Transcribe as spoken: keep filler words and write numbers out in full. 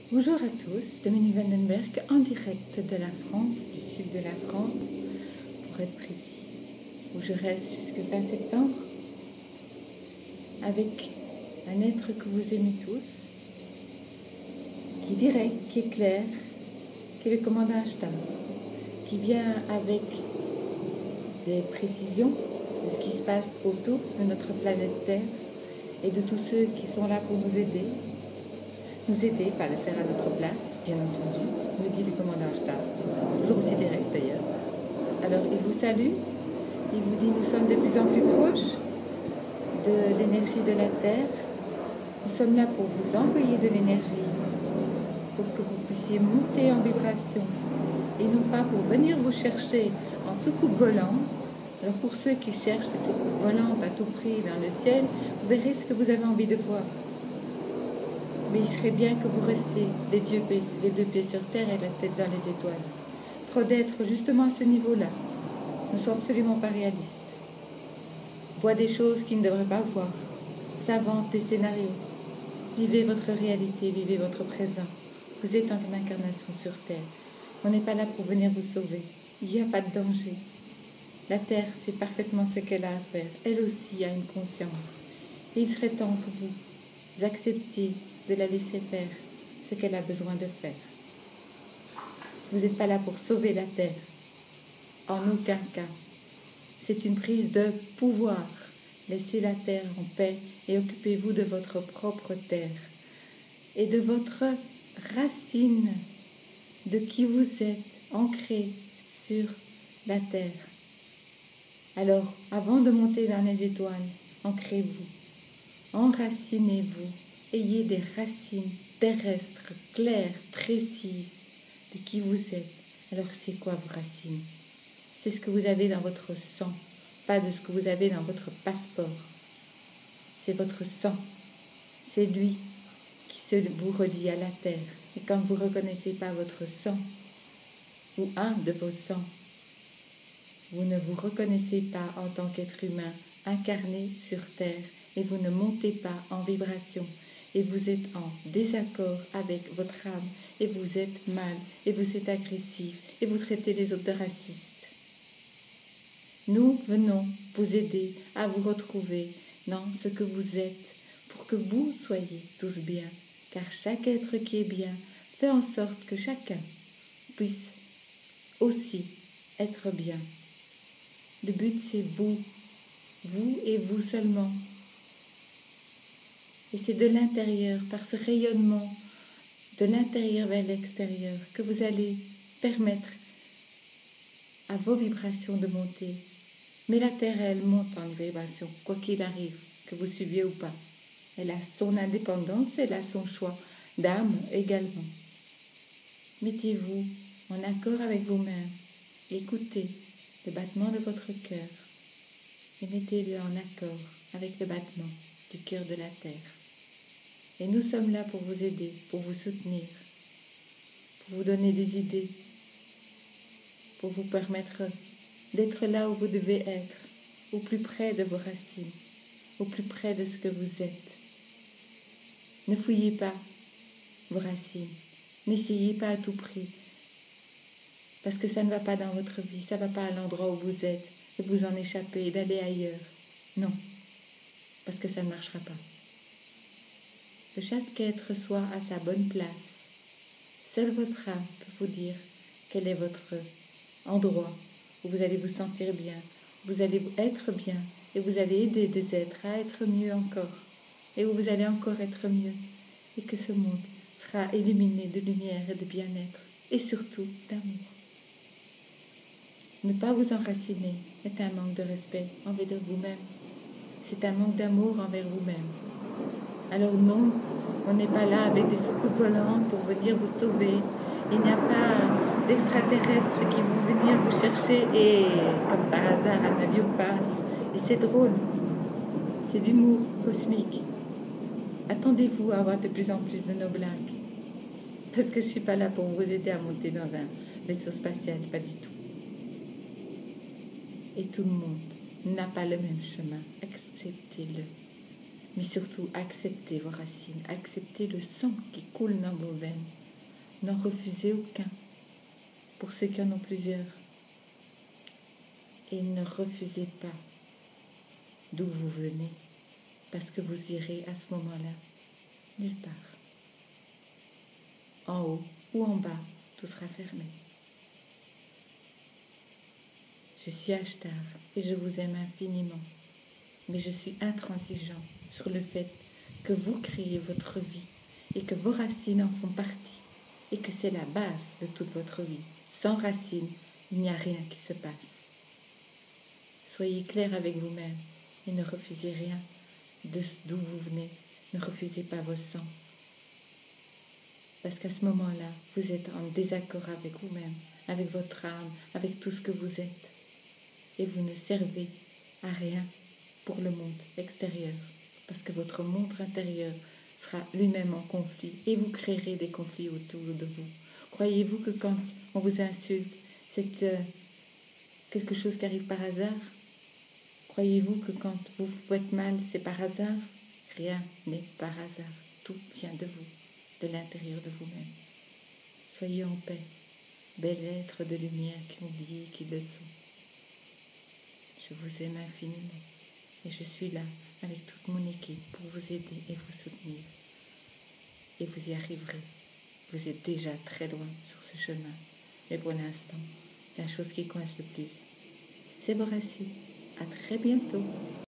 Bonjour à tous, Dominique Vandenberg en direct de la France, du sud de la France, pour être précis, où je reste jusqu'à fin septembre, avec un être que vous aimez tous, qui est direct, qui est clair, qui est le commandant Ashtar, qui vient avec des précisions de ce qui se passe autour de notre planète Terre et de tous ceux qui sont là pour nous aider, nous aider, pas le faire à notre place, bien entendu, me dit le commandant Ashtar, toujours aussi direct d'ailleurs. Alors il vous salue, il vous dit nous sommes de plus en plus proches de l'énergie de la Terre, nous sommes là pour vous envoyer de l'énergie, pour que vous puissiez monter en vibration, et non pas pour venir vous chercher en soucoupe volante. Alors pour ceux qui cherchent des soucoupes volantes à tout prix dans le ciel, vous verrez ce que vous avez envie de voir. Mais il serait bien que vous restiez les deux, pieds, les deux pieds sur terre et la tête dans les étoiles. Trop d'être justement à ce niveau-là. Ne sont absolument pas réalistes. Voient des choses qu'ils ne devraient pas voir. S'inventent des scénarios. Vivez votre réalité, vivez votre présent. Vous êtes en incarnation sur terre. On n'est pas là pour venir vous sauver. Il n'y a pas de danger. La terre sait parfaitement ce qu'elle a à faire. Elle aussi a une conscience. Et il serait temps que vous acceptiez de la laisser faire ce qu'elle a besoin de faire. Vous n'êtes pas là pour sauver la terre. En aucun cas. C'est une prise de pouvoir. Laissez la terre en paix et occupez-vous de votre propre terre et de votre racine, de qui vous êtes, ancré sur la terre. Alors, avant de monter dans les étoiles, ancrez-vous, enracinez-vous, ayez des racines terrestres, claires, précises de qui vous êtes. Alors, c'est quoi vos racines? C'est ce que vous avez dans votre sang, pas de ce que vous avez dans votre passeport. C'est votre sang. C'est lui qui se vous relie à la terre. Et quand vous ne reconnaissez pas votre sang, ou un de vos sangs, vous ne vous reconnaissez pas en tant qu'être humain incarné sur terre et vous ne montez pas en vibration et vous êtes en désaccord avec votre âme et vous êtes mal et vous êtes agressif et vous traitez les autres de racistes. Nous venons vous aider à vous retrouver dans ce que vous êtes pour que vous soyez tous bien, car chaque être qui est bien fait en sorte que chacun puisse aussi être bien. Le but, c'est vous, vous et vous seulement. Et c'est de l'intérieur, par ce rayonnement, de l'intérieur vers l'extérieur, que vous allez permettre à vos vibrations de monter. Mais la Terre, elle monte en vibration, quoi qu'il arrive, que vous suiviez ou pas. Elle a son indépendance, elle a son choix d'âme également. Mettez-vous en accord avec vous-même, écoutez le battement de votre cœur et mettez-le en accord avec le battement du cœur de la terre. Et nous sommes là pour vous aider, pour vous soutenir, pour vous donner des idées, pour vous permettre d'être là où vous devez être, au plus près de vos racines, au plus près de ce que vous êtes. Ne fouillez pas vos racines, n'essayez pas à tout prix, parce que ça ne va pas dans votre vie, ça ne va pas à l'endroit où vous êtes, et vous en échapper et d'aller ailleurs. Non, parce que ça ne marchera pas. Que chaque être soit à sa bonne place. Seule votre âme peut vous dire quel est votre endroit où vous allez vous sentir bien, où vous allez être bien, et vous allez aider des êtres à être mieux encore, et où vous allez encore être mieux, et que ce monde sera illuminé de lumière et de bien-être, et surtout d'amour. Ne pas vous enraciner est un manque de respect envers vous-même. C'est un manque d'amour envers vous-même. Alors non, on n'est pas là avec des soucoupes volantes pour venir vous sauver. Il n'y a pas d'extraterrestres qui vont venir vous chercher et, comme par hasard, un avion passe. Et c'est drôle. C'est l'humour cosmique. Attendez-vous à avoir de plus en plus de nos blagues. Parce que je ne suis pas là pour vous aider à monter dans un vaisseau spatial, pas du tout. Et tout le monde n'a pas le même chemin. Acceptez-le. Mais surtout, acceptez vos racines. Acceptez le sang qui coule dans vos veines. N'en refusez aucun pour ceux qui en ont plusieurs. Et ne refusez pas d'où vous venez, parce que vous irez à ce moment-là nulle part. En haut ou en bas, tout sera fermé. Je suis Ashtar et je vous aime infiniment, mais je suis intransigeant sur le fait que vous créez votre vie et que vos racines en font partie et que c'est la base de toute votre vie. Sans racines, il n'y a rien qui se passe. Soyez clair avec vous-même et ne refusez rien de d'où vous venez. Ne refusez pas vos sangs. Parce qu'à ce moment-là, vous êtes en désaccord avec vous-même, avec votre âme, avec tout ce que vous êtes. Et vous ne servez à rien pour le monde extérieur. Parce que votre monde intérieur sera lui-même en conflit et vous créerez des conflits autour de vous. Croyez-vous que quand on vous insulte, c'est euh, quelque chose qui arrive par hasard? Croyez-vous que quand vous vous faites mal, c'est par hasard? Rien n'est par hasard. Tout vient de vous, de l'intérieur de vous-même. Soyez en paix, bels êtres de lumière qui ont brillé, qui le sont. Je vous aime infiniment et je suis là avec toute mon équipe pour vous aider et vous soutenir. Et vous y arriverez. Vous êtes déjà très loin sur ce chemin. Mais pour l'instant, la chose qui coince le plus, c'est vos racines. À très bientôt.